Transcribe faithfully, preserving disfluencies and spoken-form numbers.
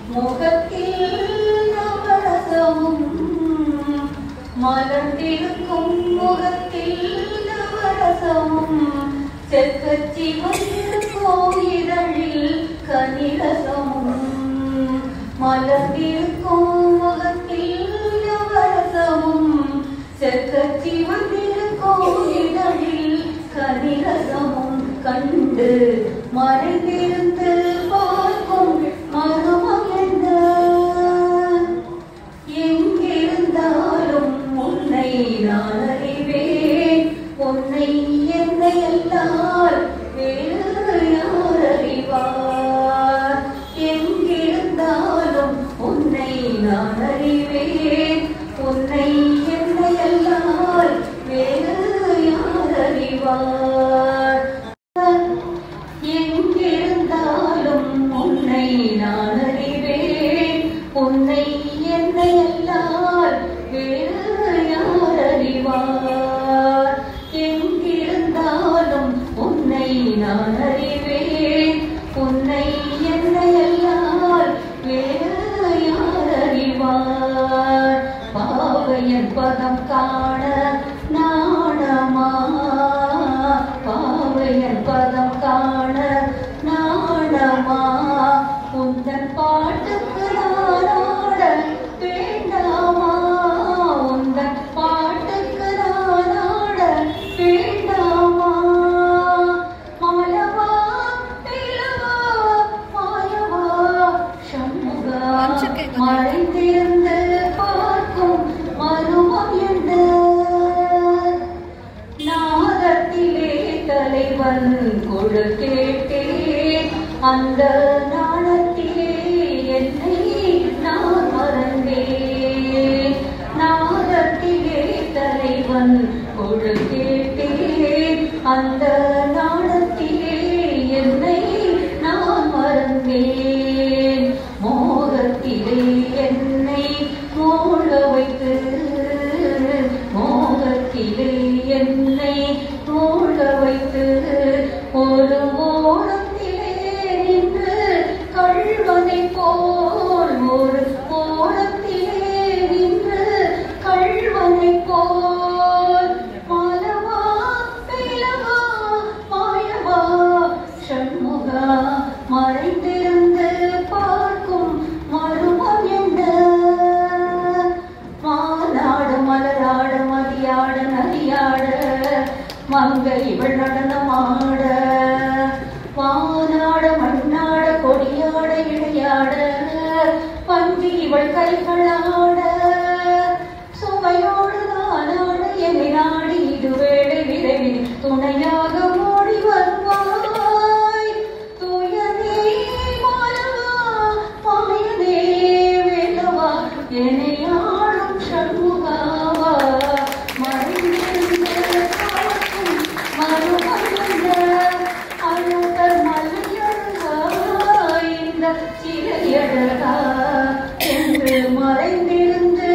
முகத்தில் நவரசமும் மலர்ந்திருக்கும் முகத்தில் நவரசமும் செக்கச்சி வந்திருக்கும் இதழில் கனிரசமும் மலர்ந்திருக்கும் முகத்தில் நவரசமும் செக்கச்சி வந்திருக்கும் இதழில் கனிரசமும் கண்டு மறைந்திருந்து பார்க்கும் மருமம் என்ன எங்கிருந்தாலும் உன்னை நான் அறிவேன் உன்னை என்னை எல்லார் வேறு யார் அறிவார் எங்கிருந்தாலும் உன்னை நான் அறிவேன் உன்னை என்னை எல்லார் வேறு யார் அறிவார் எங்கிருந்தாலும் உன்னை நான் அறிவேன் உன்னை என்னை எல்லார் வேறு யார் அறிவார் எங்கிருந்தாலும் உன்னை நான் அறிவேன் உன்னை என்னை எல்லார் வேறு யார் அறிவார் பாவையன் பதம் காண நாணமா பாவையன் பதம் காண நாணமா உந்தன் பாட்டுக்கு நானாட வேண்டாமா உந்தன் பாட்டுக்கு நானாட வேண்டாமா மாலவா நிலவா மாயவா சண்முகா மறைந்திருந்து பார்க்கும் மருமம் என்ன நாதத்திலே தலைவன் குழல் கேட்டேன் அந்த நாணத்திலே என்னை நான் மறந்தேன் நாதத்திலே தலைவன் குழல் கேட்டேன் அந்த நாணத்திலே என்னை நான் மறந்தேன் மோகத்திலே என்னை மூழ வைத்து மோகத்திலே என்னை மூழ வைத்து ஒரு ஓடத்திலே நின்று கள்வனை போல் ஒரு ஓடத்திலே நின்று கள்வனை போல் மாலவா நிலவா மாயவா சண்முகா மறைந்திருந்து பார்க்கும் மருமம் என்ன மாநாடு மலராட மதியாட நதியாட மங்கை இவள் நடனமாட வானாட மண்ணாட கொடியாட இடையாட பஞ்சி இவள் கைகளாட சுமையோடு நானாட என்னை நாடி இது வேளை விரைவில் துணையாக ஓடி வருவாய் தூயனே மாலவா மாயனே வேலவா என்னை ஆளும் சண்முகாவா மறைந்திருந்து பார்க்கும் மருமம் என்ன அழுதல் மலையழகா இந்த சிலையழகா என்று மறைந்திருந்து